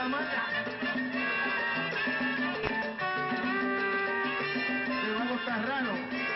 la malla. Te va a gustar raro.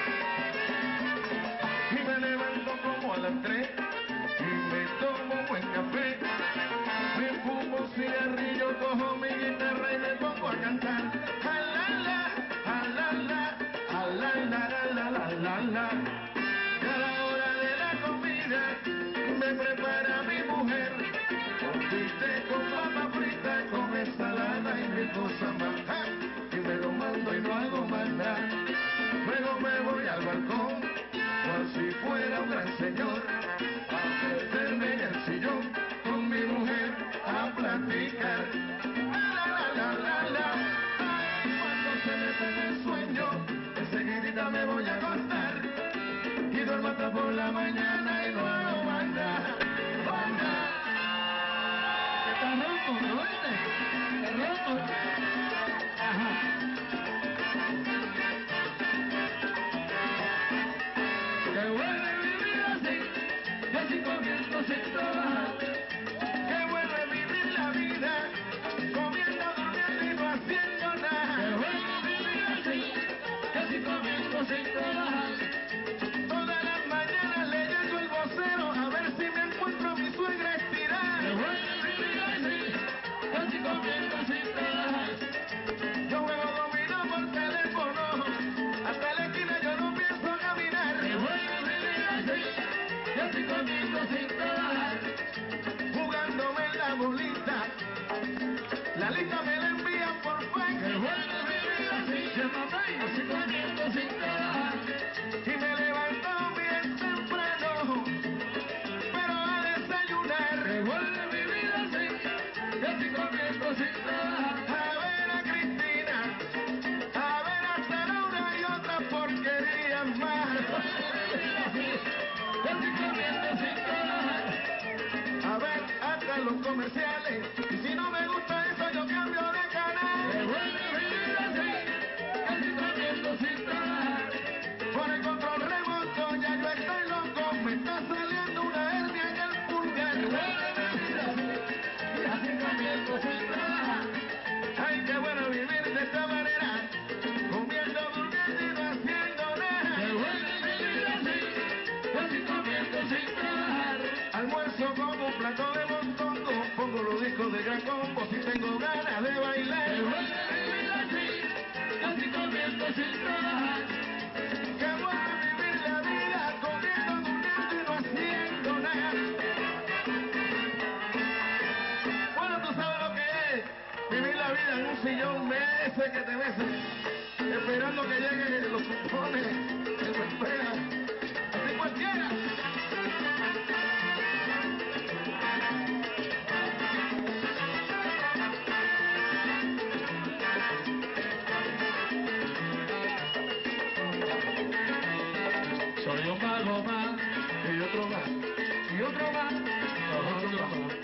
Y me levanto como a las 3 y me tomo buen café. Me fumo un cigarrillo, cojo mi guitarra y me pongo a cantar. Alala, alala, alala, alala, alala. Y a la hora de la comida me prepara mi mujer un bistec con papa frita, con ensalada y mil cosas más. ¡Ja! Y me lo mando y no hago más nada. Luego me voy al balcón, cual si fuera un gran señor, a meterme en el sillón con mi mujer a platicar. La, la, la, la, la. Ay, cuando se me pega el sueño, enseguidita me voy a acostar y duermo hasta por la mañana y no hago más nada. Está ronco, ¿no viste? Está ronco. Ajá. Qué bueno es vivir así, así comiendo sin trabajar. Qué bueno es vivir la vida, comiendo, durmiendo y no haciendo nada. Qué bueno es vivir así, así comiendo sin trabajar. Todas las mañanas leyendo el vocero a ver si me encuentro a mi suegra estirada. Qué bueno es vivir así, así comiendo sin trabajar. Yo juego dominó por teléfono, hasta la esquina yo no pienso caminar. Qué bueno es vivir así, así comiendo sin trabajar. Jugándome en la bolita, la lista me la envían por fax. Qué bueno es vivir así, así comiendo sin trabajar. Y me levanto bien temprano, pero a desayunar. Qué bueno es vivir así, así comiendo sin trabajar. A ver a Cristina, a ver a Sarauna y otras porquerías más. Así comiendo sin trabajar. A ver hasta los comerciales, y si no me gusta eso yo cambio de Qué canal. bueno es vivir así comiendo sin trabajar. Por el control remoto ya yo estoy loco, me está saliendo una hernia en el pulgar. Qué bueno es vivir así comiendo sin trabajar. Ay, qué bueno vivir de esta manera, comiendo, durmiendo y no haciendo Qué nada. bueno es vivir así comiendo sin trabajar. Almuerzo como un plato de montongo, pongo los discos de gran combo si tengo ganas de bailar. Qué bueno es vivir así comiendo sin trabajar. Qué bueno vivir la vida, comiendo, durmiendo y no haciendo nada. Bueno, tú sabes lo que es vivir la vida en un sillón meses que te meses, esperando que lleguen los cupones que te esperan. Así cualquiera. Soy un mago más Y otro más, y otro más, otro más.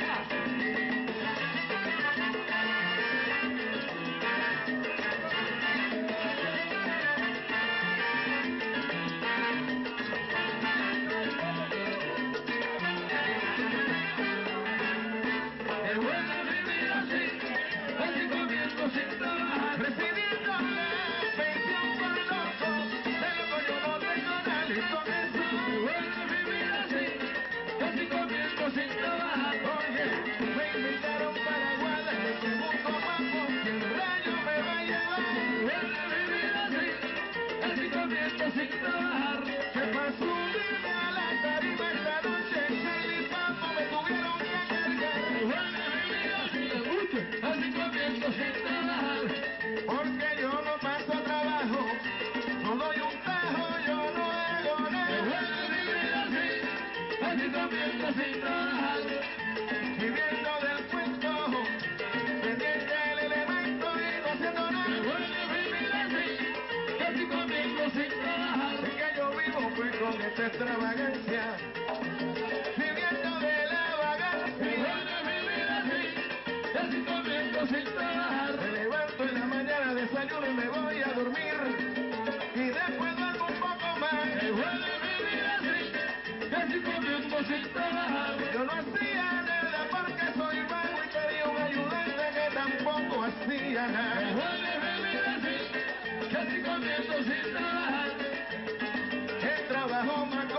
Qué bueno es vivir así comiendo sin trabajar. recibiendo la pensión por loco, de loco yo no tengo nada y con eso. Qué bueno es vivir así comiendo sin trabajar. Oye, me invitaron para Guadalajara y me pregunto papo, ¿quién rayo me va a llevar? Qué bueno es vivir así comiendo sin trabajar. Que para subirme a la tarima esta noche, Charlie y Papo me tuvieron que cargar. Qué bueno es vivir así comiendo sin trabajar. Porque yo no paso trabajo, no doy un tajo, yo no hago Qué nada. bueno es vivir así comiendo sin trabajar. Viviendo del cuento, pendiente del elemento y no haciendo Qué nada. bueno es vivir así comiendo sin trabajar. Es que yo vivo pues con esta extravagancia, viviendo de la Qué vagancia. bueno es vivir así comiendo sin trabajar. Me levanto en la mañana, desayuno y me voy a dormir, y después duermo un poco más. Qué bueno es vivir así comiendo sin trabajar. Yo no hacía nada porque soy vago y quería un ayudante que comiendo sin trabajar. El trabajo más